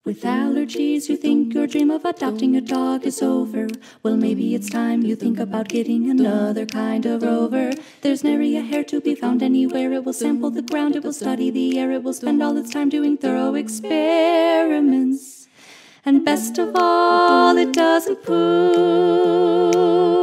With allergies, you think your dream of adopting a dog is over. Well, maybe it's time you think about getting another kind of rover. There's nary a hair to be found anywhere. It will sample the ground, it will study the air, it will spend all its time doing thorough experiments. And best of all, it doesn't poop.